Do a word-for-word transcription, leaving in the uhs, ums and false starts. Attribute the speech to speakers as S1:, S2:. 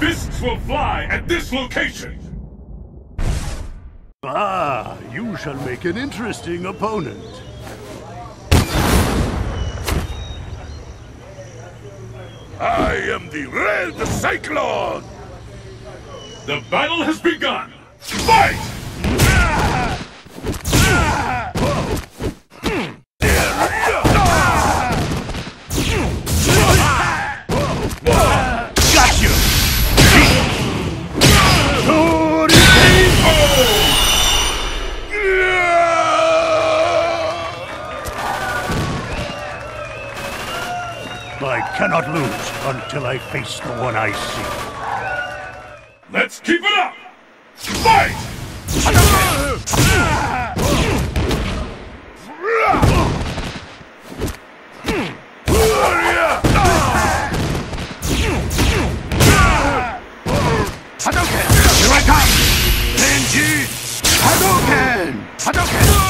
S1: Fists will fly at this location!
S2: Ah, you shall make an interesting opponent.
S1: I am the Red Cyclone! The battle has begun! Fight!
S2: Got you! I cannot lose until I face the one I see.
S1: Let's keep it up! Fight!
S2: Hadouken! Here I come! Zangief! Hadouken! Hadouken!